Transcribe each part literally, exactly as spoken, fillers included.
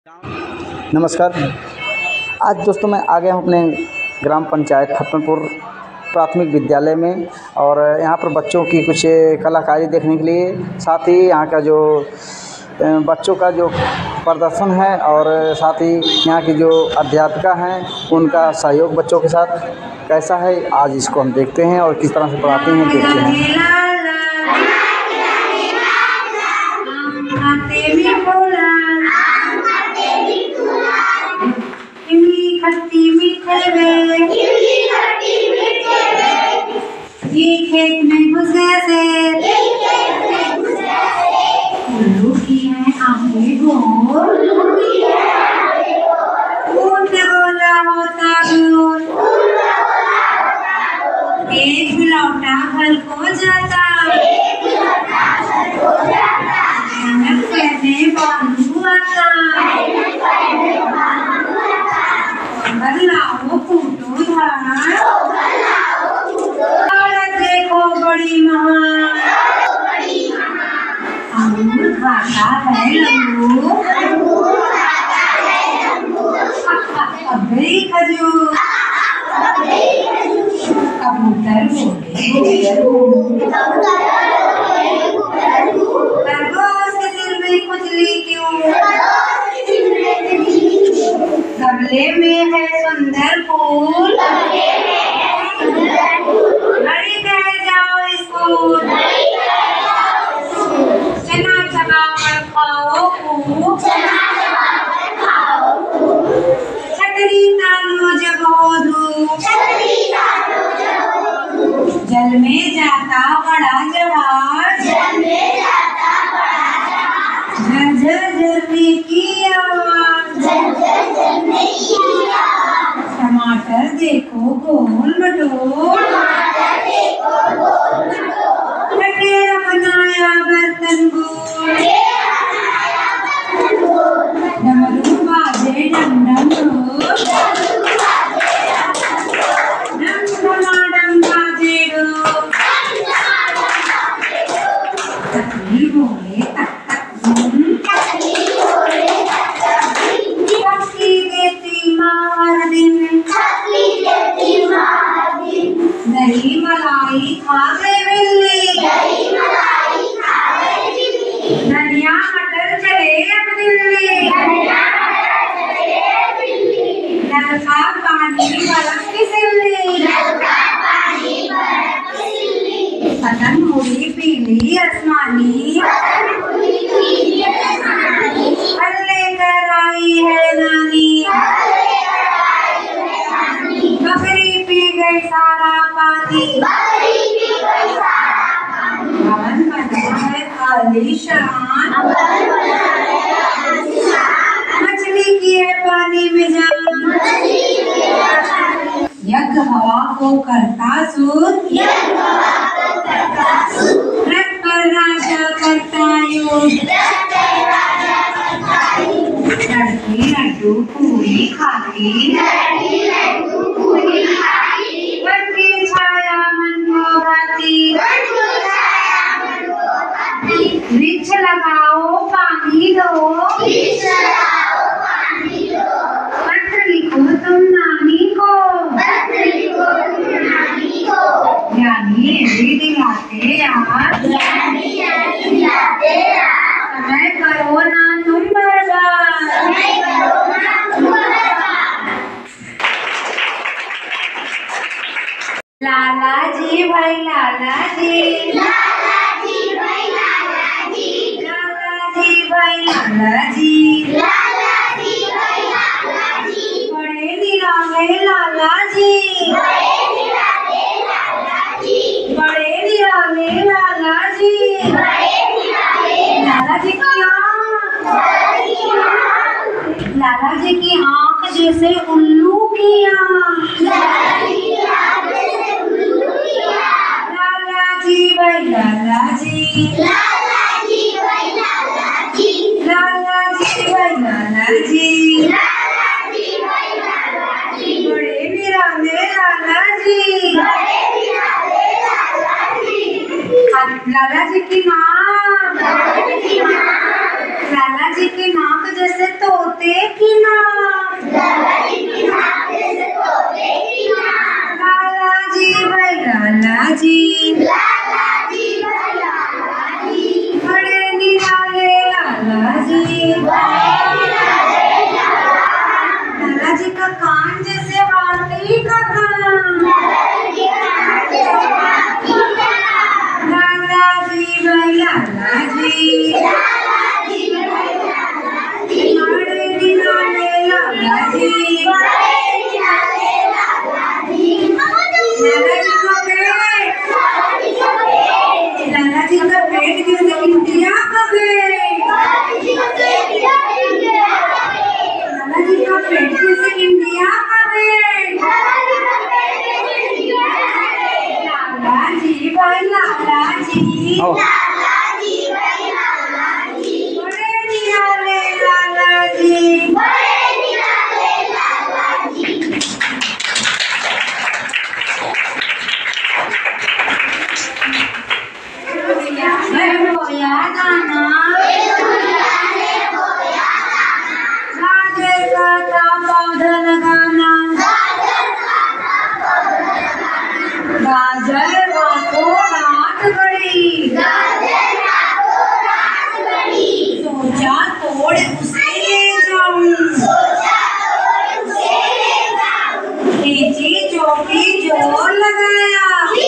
नमस्कार। आज दोस्तों मैं आ गया हूँ अपने ग्राम पंचायत खत्मपुर प्राथमिक विद्यालय में और यहाँ पर बच्चों की कुछ कलाकारी देखने के लिए, साथ ही यहाँ का जो बच्चों का जो प्रदर्शन है और साथ ही यहाँ की जो अध्यापिका हैं उनका सहयोग बच्चों के साथ कैसा है, आज इसको हम देखते हैं और किस तरह से पढ़ाती हैं देखते हैं। खेत में घुस गए से उल्लू की है आंखें गोल, ऊंट गोला होता गोल, एक लौटा घर को जाता, मेहनत करने बालू आता, बदलाओ फूटो धार, बड़ी महान अंगूर खाता है लंगूर, अबे खजूर कबूतर बोले खरगोश के सिर में खुजली क्यों, गमले में है सुंदर फूल, चना चबा कर खाओ खूब, छतरी तालो जब हो धूप, जल में जाता बड़ा जहाज, झरझर झरने की आवाज, टमाटर देखो गोल मटोल, बनाया बर्तन गोल, डमरू बाजे डम डम ढोल, डम डम बाजे ढोल, तकली बोले तक तक धूम, थकी देती माँ हर दिन, दही मलाई खा गए बिल्ली, धनिया मटर चले अब दिल्ली, नल का पानी बरफ की सिल्ली, पतंग मुड़ी पीली आसमानी, फल लेकर आई है नानी, बकरी पी गई सारा पानी, भवन बना है आलीशान, मछली की है पानी में जान, यज्ञ हवा को करता सूद, रथ पर राजा करता युद्ध, लड़की लड्डू पूरी खाती, वन की छाया मन को भाती, वृक्ष लगाओ पानी दो, पत्र लिखो तुम नानी को, ज्ञानी यदि दिलाते याद, समय करो ना तुम बर्बाद। लाला जी भाई लाला जी, लाला जी भाई लाला जी, लाला जी भाई लाला जी, लाला जी भाई लाला जी, बड़े निराले लाला जी, बड़े निराले लाला जी, बड़े निराले लाला जी, बड़े निराले लाला जी की आँख, लाला जी की आँख जैसे उल्लू की आँख, लाला जी भाई लाला जी, लाला जी भाई लाला जी, लाला जी भाई लाला जी, लाला जी भाई लाला जी, बड़े निराले लाला जी, बड़े निराले लाला जी, लाला जी की नाक, लाला जी की नाक जैसे तोते की नाक, लाला जी की नाक जैसे तोते की नाक। लाला जी भाई लाला जी, लाला जी भाई लाला जी, बड़े निराले लाला जी, बड़े निराले लाला। लाला जी का कान जैसे हाथी का कान, लाला जी का कान जैसे हाथी का कान। लाला जी भाई लाला जी, लाला जी भाई लाला जी, बड़े निराले लाला जी, बड़े निराले लाला जी। लाला जी का पेट, लाला जी का पेट, लाला जी का पेट जैसे इंडिया का पेट, लाला जी का पेट जैसे इंडिया का पेट, लाला जी का पेट जैसे इंडिया का पेट, लाला जी का पेट जैसे इंडिया का पेट। लाला जी भाई लाला जी, लाला जी भाई लाला जी, बड़े निराले लाला जी, बड़े निराले लाला जी। मैं बोया दाना, गाजर का था पौधा लगाना, गाजर रातों रात बढ़ी, सोचा तोड़ उसे ले जाऊं, खींची चोटी जोर लगाया,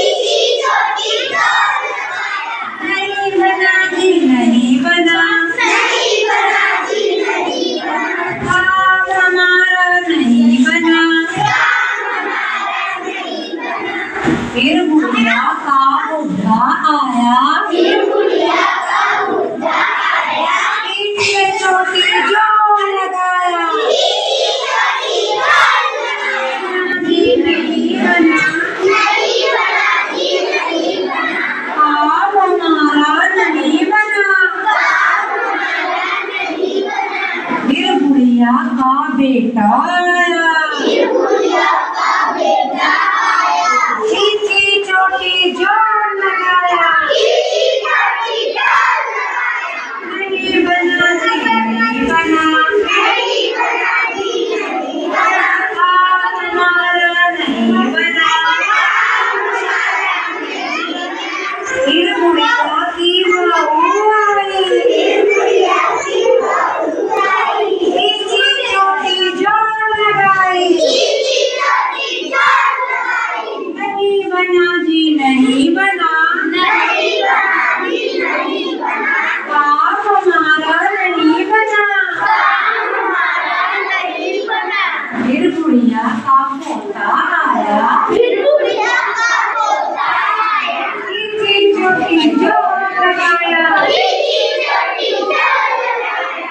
नहीं बना जी नहीं बना, नहीं बना जी नहीं बना, काम हमारा नहीं बना, काम हमारा नहीं बना। फिर बुढ़िया का बुढ़ा आया, फिर बुढ़िया का बुढ़ा आया, खींची चोटी जोर लगाया, खींची चोटी जोर लगाया, जी नहीं बना, नहीं बना जी नहीं बना, काम हमारा नहीं बना, काम हमारा नहीं बना। फिर बुढ़िया का बेटा आया, फिर बुढ़िया का बेटा आया, खींची चोटी जोर लगाया, खींची चोटी जोर लगाया, नहीं बना जी नहीं बना, नहीं बना जी नहीं बना, काम हमारा नहीं बना, काम हमारा नहीं बना। फिर बुढ़िया की बहू आई, फिर बुढ़िया की बहू आई, खींची चोटी जोर लगाई, खींची चोटी जोर लगाई, नहीं बना जी नहीं बना, नहीं बना जी नहीं बना, काम हमारा नहीं बना, काम हमारा नहीं बना। फिर बुढ़िया का पोता आया, फिर बुढ़िया का पोता आया, खींची चोटी जोर लगाया, खींची चोटी जोर लगाया।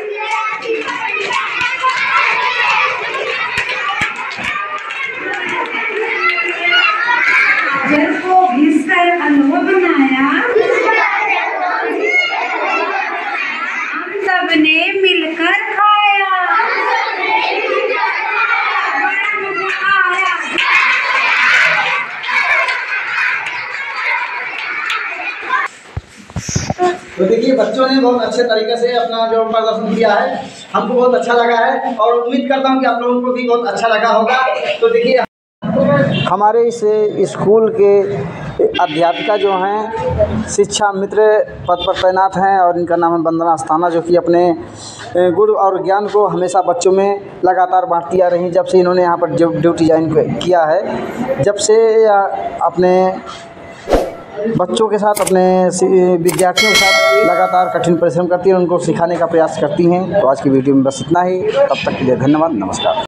जल को घिसकर हलवा बनाया, हम सबने मिलकर खाया, बड़ा मजा आया। तो देखिए बच्चों ने बहुत अच्छे तरीके से अपना जो प्रदर्शन किया है, हमको बहुत अच्छा लगा है और उम्मीद करता हूँ कि आप लोगों को भी बहुत अच्छा लगा होगा। तो देखिए हमारे इस स्कूल के अध्यापिका जो हैं शिक्षा मित्र पद पर तैनात हैं और इनका नाम है वंदना अस्थाना, जो कि अपने गुण और ज्ञान को हमेशा बच्चों में लगातार बांटती आ रही। जब से इन्होंने यहाँ पर ड्यूटी ज्वाइन किया है, जब से अपने बच्चों के साथ, अपने विद्यार्थियों के साथ लगातार कठिन परिश्रम करती हैं, उनको सिखाने का प्रयास करती हैं। तो आज की वीडियो में बस इतना ही। तब तक के लिए धन्यवाद, नमस्कार।